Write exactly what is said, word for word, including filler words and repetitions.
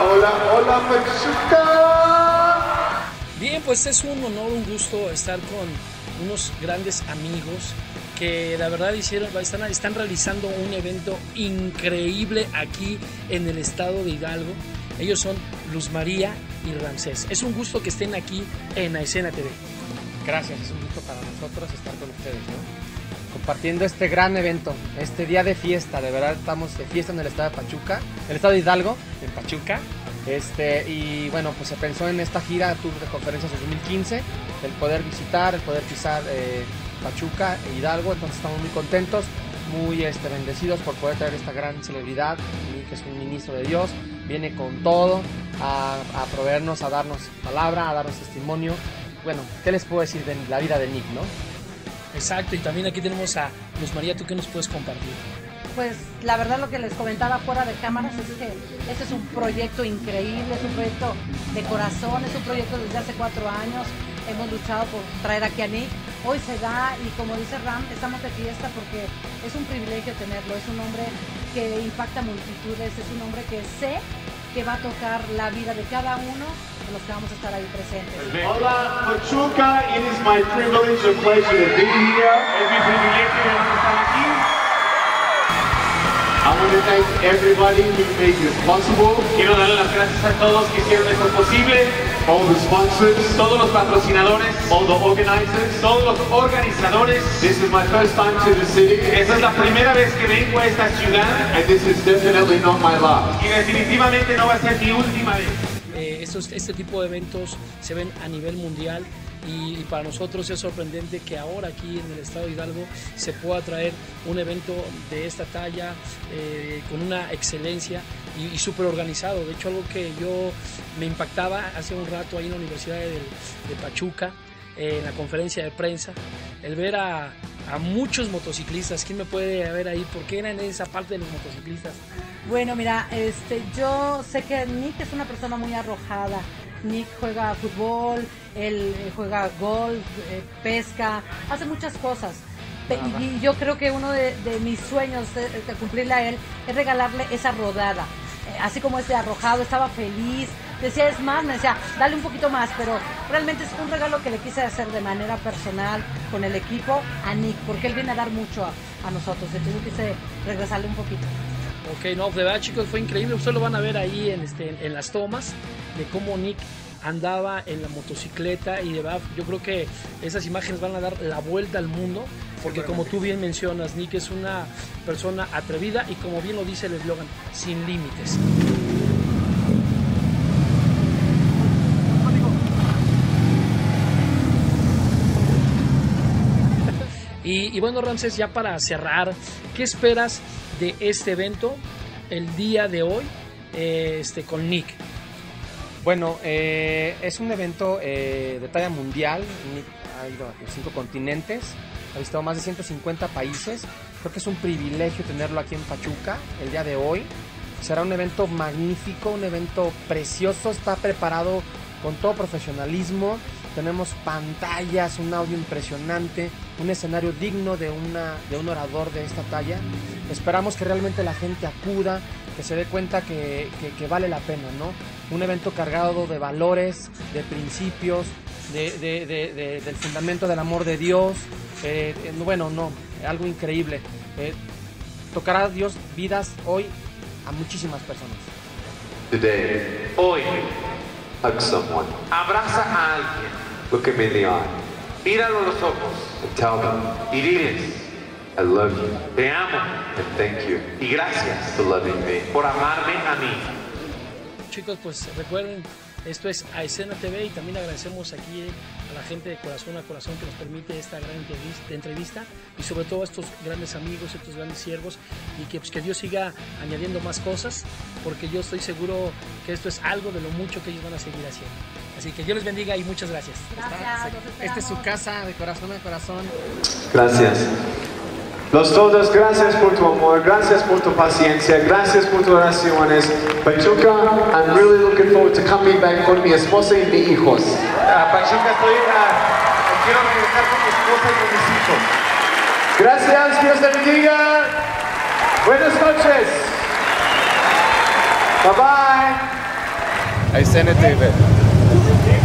hola, hola, Pachuca. Bien, pues es un honor, un gusto estar con unos grandes amigos que la verdad hicieron, están, están realizando un evento increíble aquí en el estado de Hidalgo. Ellos son Luz María y Ramsés. Es un gusto que estén aquí en Aesena T V. Gracias, es un gusto para nosotros estar con ustedes, ¿no? Compartiendo este gran evento, este día de fiesta. De verdad estamos de fiesta en el estado de Pachuca, el estado de Hidalgo, en Pachuca. Este, y bueno, pues se pensó en esta gira Tour de Conferencias de dos mil quince, el poder visitar, el poder pisar eh, Pachuca e Hidalgo. Entonces estamos muy contentos, muy este, bendecidos por poder traer esta gran celebridad, que es un ministro de Dios. Viene con todo a, a proveernos, a darnos palabra, a darnos testimonio. Bueno, ¿qué les puedo decir de la vida de Nick, no? Exacto, y también aquí tenemos a Luz María. ¿Tú qué nos puedes compartir? Pues la verdad lo que les comentaba fuera de cámaras es que este es un proyecto increíble, es un proyecto de corazón, es un proyecto desde hace cuatro años. Hemos luchado por traer aquí a Nick. Hoy se da y como dice Ram, estamos de fiesta porque es un privilegio tenerlo. Es un hombre que impacta multitudes, es un hombre que sé que va a tocar la vida de cada uno de los que vamos a estar ahí presentes. Hola, Pachuca, it is my privilege and pleasure to be here. Es mi privilegio de estar aquí. I want to thank everybody who made this possible. Quiero darle las gracias a todos que hicieron esto posible. All the sponsors, todos los patrocinadores, all the organizers. todos los organizadores. This is my first time to the city. Esta es la primera vez que vengo a esta ciudad. And this is definitely not my last. Y definitivamente no va a ser mi última vez. Eh, estos, este tipo de eventos se ven a nivel mundial y, y para nosotros es sorprendente que ahora aquí en el estado de Hidalgo se pueda traer un evento de esta talla eh, con una excelencia y, y súper organizado. De hecho, algo que yo me impactaba hace un rato ahí en la Universidad de, de Pachuca, eh, en la conferencia de prensa, el ver a, a muchos motociclistas. ¿Quién me puede ver ahí? ¿Por qué eran en esa parte de los motociclistas? Bueno, mira, este, yo sé que Nick es una persona muy arrojada. Nick juega fútbol, él juega golf, eh, pesca, hace muchas cosas. Pe- y yo creo que uno de, de mis sueños de, de cumplirle a él es regalarle esa rodada. Eh, así como este arrojado, estaba feliz. Decía, es más, me decía, dale un poquito más, pero realmente es un regalo que le quise hacer de manera personal con el equipo a Nick, porque él viene a dar mucho a, a nosotros. Entonces yo quise regresarle un poquito. Ok, no, de verdad, chicos, fue increíble. Ustedes lo van a ver ahí en, este, en, en las tomas de cómo Nick andaba en la motocicleta y de verdad yo creo que esas imágenes van a dar la vuelta al mundo porque como tú bien mencionas, Nick es una persona atrevida y como bien lo dice el eslogan, sin límites. Y, y bueno, Ramsés, ya para cerrar, ¿qué esperas de este evento el día de hoy eh, este, con Nick? Bueno, eh, es un evento eh, de talla mundial. Nick ha ido a los cinco continentes, ha visitado más de ciento cincuenta países. Creo que es un privilegio tenerlo aquí en Pachuca el día de hoy. Será un evento magnífico, un evento precioso, está preparado con todo profesionalismo. Tenemos pantallas, un audio impresionante, un escenario digno de, una, de un orador de esta talla. Esperamos que realmente la gente acuda, que se dé cuenta que, que, que vale la pena, ¿no? Un evento cargado de valores, de principios, de, de, de, de, del fundamento del amor de Dios. Eh, eh, bueno, no, algo increíble. Eh, tocará a Dios vidas hoy a muchísimas personas. Today, Hoy, hug someone. abraza a alguien, Look at me in the eye míralo a los ojos and tell them y diles, I love you te amo and thank you y gracias for loving me. por amarme a mí. Chicos, pues recuerden, esto es Aesena T V y también agradecemos aquí a la gente de corazón a corazón que nos permite esta gran entrevista, entrevista y sobre todo a estos grandes amigos, estos grandes siervos y que, pues, que Dios siga añadiendo más cosas porque yo estoy seguro que esto es algo de lo mucho que ellos van a seguir haciendo. Así que Dios les bendiga y muchas gracias. Gracias, los Esta es su esperamos. casa de corazón a corazón. Gracias. Los todos, gracias por tu amor, gracias por tu paciencia, gracias por tus oraciones. Pachuca, I'm really looking forward to coming back con mi esposa y mis hijos. A Pachuca estoy, a, quiero regresar con mi esposa y con mis hijos. Gracias, Dios te bendiga. Buenas noches. Bye bye. Ahí está N T V.